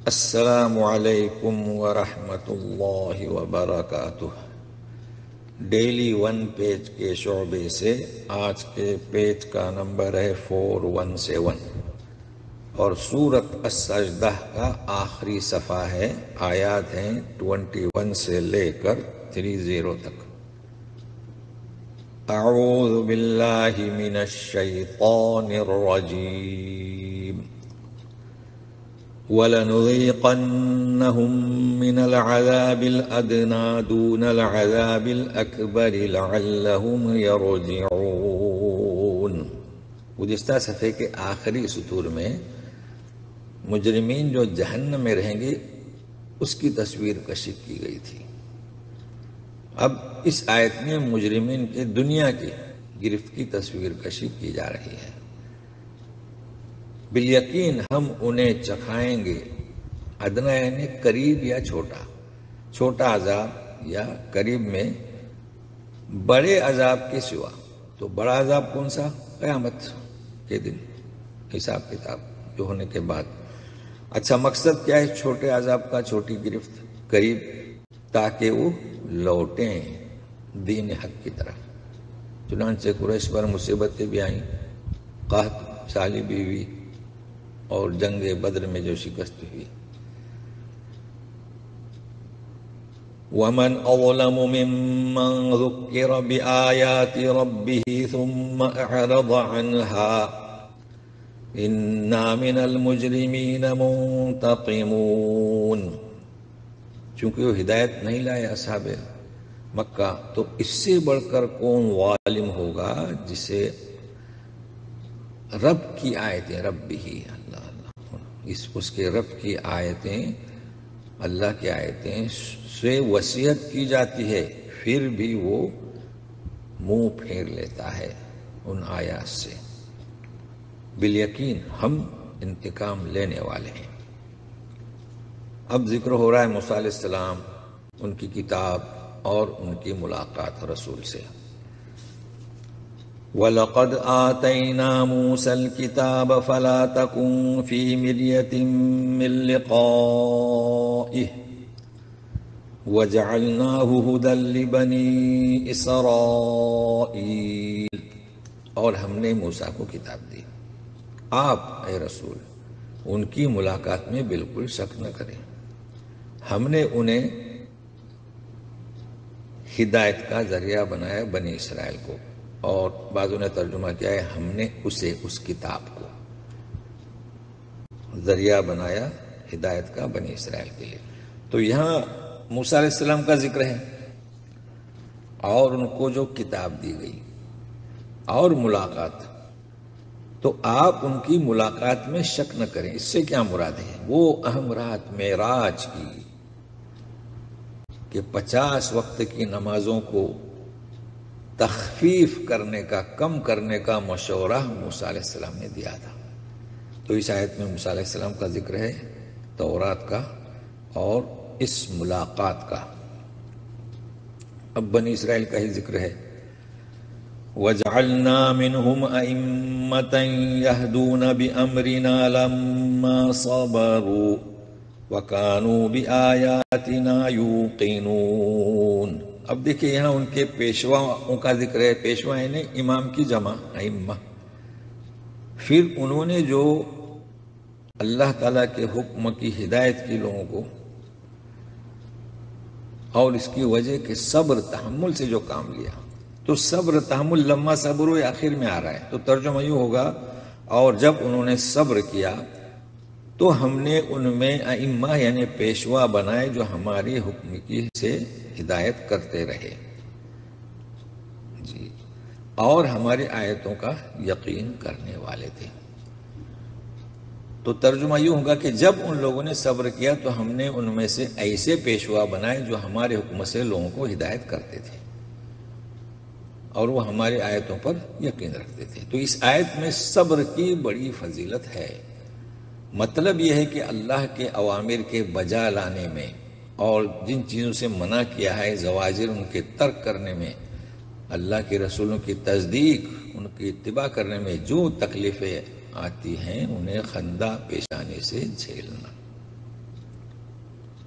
السلام علیکم ورحمۃ اللہ وبرکاتہ۔ ڈیلی 1 پیج کے شعبے سے آج کے پیج کا نمبر ہے 417 اور سورۃ السجدہ کا آخری صفحہ ہے، آیات ہیں 21 سے لے کر 30 تک۔ اعوذ باللہ من الشیطان الرجیم وَلَنُذِيقَنَّهُم مِّنَ الْعَذَابِ الْأَدْنَىٰ دُونَ الْعَذَابِ الْأَكْبَرِ لَعَلَّهُمْ يَرْجِعُونَ۔ گزشتہ صفحے کے آخری سطور میں مجرمین جو جہنم میں رہیں گے اس کی تصویر کشی کی گئی تھی۔ اب اس آیت میں مجرمین کے دنیا کی گرفت کی تصویر کشی کی جا رہی ہے۔ بالیقین ہم انہیں چکھائیں گے، ادنا یعنی قریب یا چھوٹا عذاب یا قریب میں بڑے عذاب کے سوا۔ تو بڑا عذاب کون سا؟ قیامت کے دن حساب کتاب جو ہونے کے بعد۔ اچھا مقصد کیا ہے چھوٹے عذاب کا، چھوٹی گرفت قریب، تاکہ وہ لوٹیں دین حق کی طرف۔ چنانچہ قریش پر مصیبتیں بھی آئیں، قحط، سالی بیوی اور جنگ بدر میں جو شکست ہوئی۔ وَمَنْ أَظْلَمُ مِمَّنْ ذُكِّرَ بِآيَاتِ رَبِّهِ ثُمَّ أَعْرَضَ عَنْهَا إِنَّا مِنَ الْمُجْرِمِينَ مُنْتَقِمُونَ۔ چونکہ وہ ہدایت نہیں لائے اصحاب مکہ، تو اس سے بڑھ کر کون ظالم ہوگا جسے رب کی آیتیں، رب بھی اس کے رب کی آیتیں، اللہ کی آیتیں سے وصیت کی جاتی ہے، پھر بھی وہ منہ پھیر لیتا ہے ان آیات سے۔ بالیقین ہم انتقام لینے والے ہیں۔ اب ذکر ہو رہا ہے موسیٰ علیہ السلام، ان کی کتاب اور ان کی ملاقات رسول سے۔ وَلَقَدْ آتَيْنَا مُوسَى الْكِتَابَ فَلَا تَكُنْ فِي مِرْيَةٍ مِّن لِقَائِهِ وَجَعَلْنَاهُ هُدًى لِبَنِي إِسْرَائِيلَ۔ اور ہم نے موسیٰ کو کتاب دی، آپ اے رسول ان کی ملاقات میں بالکل شک نہ کریں، ہم نے انہیں ہدایت کا ذریعہ بنایا بنی اسرائیل کو، اور بعضوں نے ترجمہ کیا ہے ہم نے اسے، اس کتاب کو ذریعہ بنایا ہدایت کا بنی اسرائیل کے لیے۔ تو یہاں موسیٰ علیہ السلام کا ذکر ہے اور ان کو جو کتاب دی گئی اور ملاقات، تو آپ ان کی ملاقات میں شک نہ کریں۔ اس سے کیا مراد ہے؟ وہ اہم رات معراج کی کہ 50 وقت کی نمازوں کو تخفیف کرنے کا، کم کرنے کا مشورہ موسیٰ علیہ السلام نے دیا تھا۔ تو اس آیت میں موسیٰ علیہ السلام کا ذکر ہے، تورات کا اور اس ملاقات کا۔ اب بنی اسرائیل کا ہی ذکر ہے۔ وَجَعَلْنَا مِنْهُمْ أَئِمَّةً يَهْدُونَ بِأَمْرِنَا لَمَّا صَبَرُوا وَكَانُوا بِآيَاتِنَا يُوقِنُونَ۔ اب دیکھیں یہاں ان کے پیشواؤں کا ذکر ہے، پیشوا یعنی امام کی جمع، ائمہ۔ پھر انہوں نے جو اللہ تعالیٰ کے حکم کی ہدایت کی لوگوں کو، اور اس کی وجہ کہ صبر تحمل سے جو کام لیا، تو صبر تحمل لما صبر آخر میں آ رہا ہے، تو ترجمہ یوں ہوگا اور جب انہوں نے صبر کیا تو ہم نے ان میں ائمہ یعنی پیشوا بنائے جو ہماری حکم کی سے ہدایت کرتے رہے جی، اور ہماری آیتوں کا یقین کرنے والے تھے۔ تو ترجمہ یوں ہوگا کہ جب ان لوگوں نے صبر کیا تو ہم نے ان میں سے ایسے پیشوا بنائے جو ہمارے حکم سے لوگوں کو ہدایت کرتے تھے اور وہ ہماری آیتوں پر یقین رکھتے تھے۔ تو اس آیت میں صبر کی بڑی فضیلت ہے۔ مطلب یہ ہے کہ اللہ کے اوامر کے بجا لانے میں اور جن چیزوں سے منع کیا ہے، زواجر ان کے ترک کرنے میں، اللہ کے رسولوں کی تصدیق، ان کی اتباع کرنے میں جو تکلیفیں آتی ہیں انہیں خندہ پیشانی سے جھیلنا۔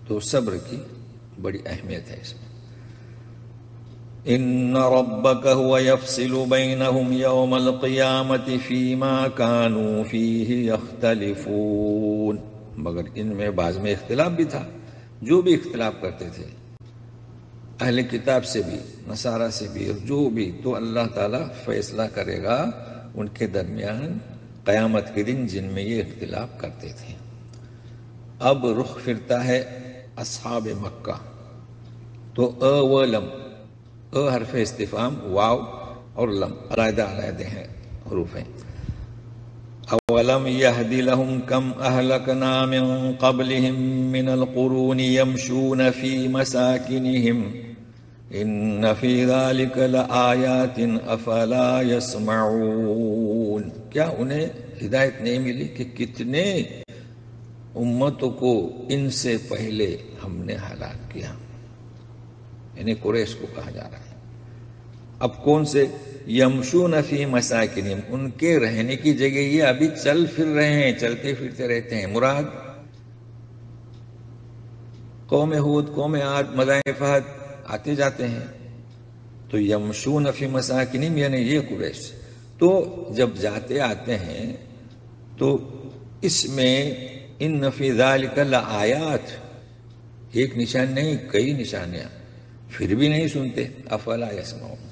تو صبر کی بڑی اہمیت ہے اس میں. ان ربک هو یفصل بینہم یوم القیامت فیما کانوا فیہ یختلفون. مگر ان میں بعض میں اختلاف بھی تھا، جو بھی اختلاف کرتے تھے اہل کتاب سے بھی، نصارہ سے بھی، اور جو بھی، تو اللہ تعالیٰ فیصلہ کرے گا ان کے درمیان قیامت کے دن جن میں یہ اختلاف کرتے تھے. اب رخ پھرتا ہے اصحاب مکہ. تو و لم، حرف استفہام، واو اور لم علیحدہ علیحدہ ہیں، حروف ہیں. اولم یہد لہم کم اہلکنا من قبلہم من القرون یمشون فی مساکنہم ان فی ذلک لآیات افلا یسمعون. کیا انہیں ہدایت نہیں ملی کہ کتنے امتوں کو ان سے پہلے ہم نے ہلاک کیا؟ یعنی قریش کو کہا جا رہا ہے. اب کون سے؟ یمشون فی مساکنہم، ان کے رہنے کی جگہ یہ ابھی چل پھر رہے ہیں، چلتے پھرتے رہتے ہیں. مراد قوم ہود، قوم عاد، مدائن فہد آتے جاتے ہیں. تو یمشون فی مساکنہم یعنی یہ قریش. تو جب جاتے آتے ہیں تو اس میں ان فی ذالک لآیات، ایک نشان نہیں کئی نشانیاں، پھر بھی نہیں سنتے. افلا یسمعون.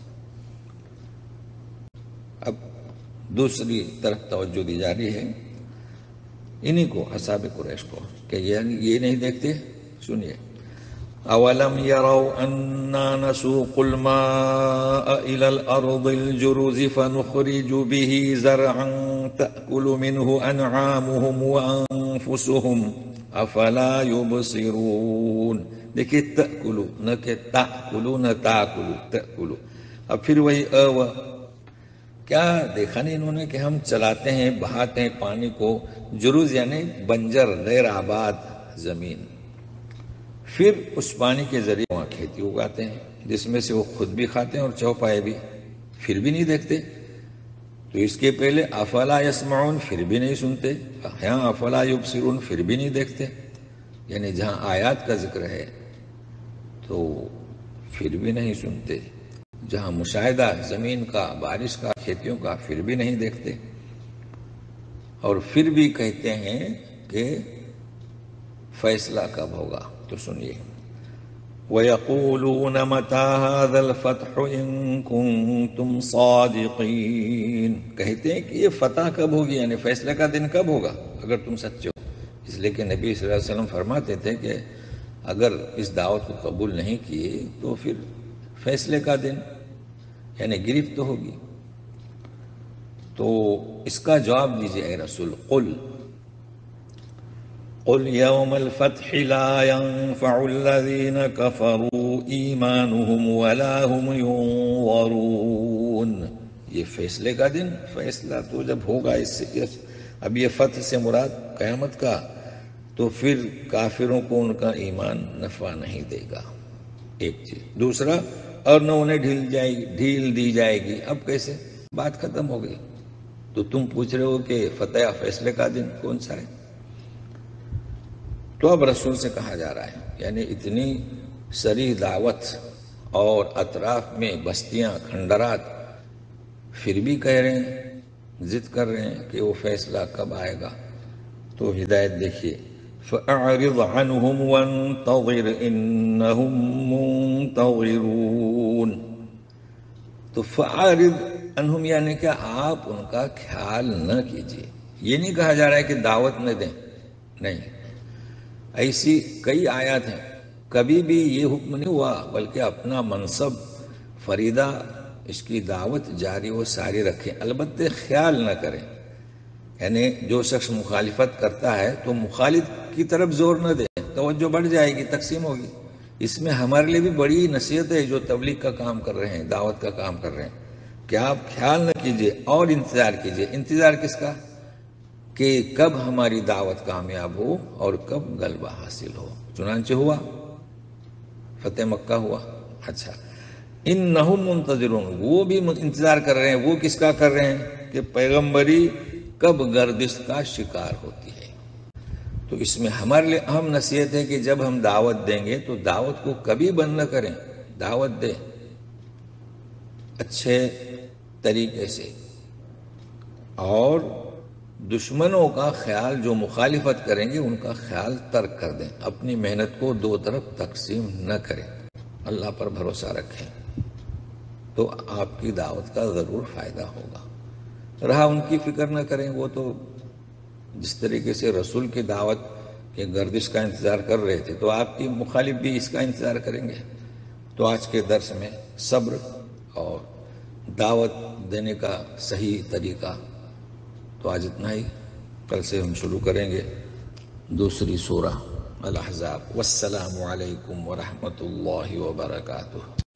اب دوسری طرف توجہ دی جا رہی ہے انہی کو، اصحاب قریش کو، کہ یہ نہیں دیکھتے. سنیے. اولم يروا انا نسوق الماء الى الارض الجرز فنخرج به زرعا تاكل منه انعامهم وانفسهم افلا يبصرون. دیکھیے تاکلو نہ کہ تاکلو نہ تاکلو، تاکلو. اب پھر وہی کیا دیکھا نہیں انہوں نے کہ ہم چلاتے ہیں، بہاتے ہیں پانی کو، جروز یعنی بنجر غیر آباد زمین، پھر اس پانی کے ذریعے وہاں کھیتی اگاتے ہیں جس میں سے وہ خود بھی کھاتے ہیں اور چوپائے بھی، پھر بھی نہیں دیکھتے. تو اس کے پہلے افلا یسمعون، پھر بھی نہیں سنتے. یہاں افلا یبصرون، پھر بھی نہیں دیکھتے. یعنی جہاں آیات کا ذکر ہے تو پھر بھی نہیں سنتے، جہاں مشاہدہ زمین کا، بارش کا، کھیتیوں کا، پھر بھی نہیں دیکھتے. اور پھر بھی کہتے ہیں کہ فیصلہ کب ہوگا. تو سنیے. وَيَقُولُونَ مَتَى هَذَا الْفَتْحُ إِن كُنتُمْ صَادِقِينَ. کہتے ہیں کہ یہ فتح کب ہوگی، یعنی فیصلے کا دن کب ہوگا اگر تم سچے ہو. اس لیے کہ نبی صلی اللہ علیہ وسلم فرماتے تھے کہ اگر اس دعوت کو قبول نہیں کیے تو پھر فیصلے کا دن یعنی گرفت ہوگی. تو اس کا جواب دیجیے اے رسول. قل یوم الفتح لا ينفع الذین کفروا ایمانهم ولا هم ينظرون. یہ فیصلے کا دن، فیصلہ تو جب ہوگا اس سے، اب یہ فتح سے مراد قیامت کا، تو پھر کافروں کو ان کا ایمان نفع نہیں دے گا. ایک چیز. دوسرا، اور نہ انہیں ڈھیل دی جائے گی. اب کیسے؟ بات ختم ہو گئی. تو تم پوچھ رہے ہو کہ فتح فیصلے کا دن کون سا ہے؟ تو اب رسول سے کہا جا رہا ہے، یعنی اتنی صریح دعوت اور اطراف میں بستیاں، کھنڈرات، پھر بھی کہہ رہے ہیں، ضد کر رہے ہیں کہ وہ فیصلہ کب آئے گا. تو ہدایت دیکھیے. فَأَعْرِضْ عَنْهُمْ وَانْتَظِرْ إِنَّهُمْ مُنْتَظِرُونَ. تو فَأَعْرِضْ عَنْهُمْ یعنی کہ آپ ان کا خیال نہ کیجیے. یہ نہیں کہا جا رہا ہے کہ دعوت نہ دیں، نہیں. ایسی کئی آیات ہیں، کبھی بھی یہ حکم نہیں ہوا، بلکہ اپنا منصب فریدہ اس کی دعوت جاری و ساری رکھیں، البتہ خیال نہ کریں. یعنی جو شخص مخالفت کرتا ہے تو مخالف کی طرف زور نہ دیں، توجہ بڑھ جائے گی، تقسیم ہوگی. اس میں ہمارے لیے بھی بڑی نصیحت ہے جو تبلیغ کا کام کر رہے ہیں، دعوت کا کام کر رہے ہیں، کہ آپ خیال نہ کیجئے اور انتظار کیجئے. انتظار کس کا؟ کہ کب ہماری دعوت کامیاب ہو اور کب غلبہ حاصل ہو. چنانچہ ہوا، فتح مکہ ہوا. اچھا، انہم منتظرون، وہ بھی انتظار کر رہے ہیں. وہ کس کا کر رہے ہیں؟ کہ پیغمبری کب گردش کا شکار ہوتی ہے. تو اس میں ہمارے لیے اہم نصیحت ہے کہ جب ہم دعوت دیں گے تو دعوت کو کبھی بند نہ کریں، دعوت دیں اچھے طریقے سے، اور دشمنوں کا خیال، جو مخالفت کریں گے ان کا خیال ترک کر دیں، اپنی محنت کو دو طرف تقسیم نہ کریں، اللہ پر بھروسہ رکھیں، تو آپ کی دعوت کا ضرور فائدہ ہوگا۔ رہا ان کی فکر نہ کریں، وہ تو جس طریقے سے رسول کی دعوت کے گردش کا انتظار کر رہے تھے تو آپ کی مخالف بھی اس کا انتظار کریں گے۔ تو آج کے درس میں صبر اور دعوت دینے کا صحیح طریقہ تو آج اتنا ہی، کل سے ہم شروع کریں گے دوسری سورہ الاحزاب۔ والسلام علیکم ورحمۃ اللہ وبرکاتہ۔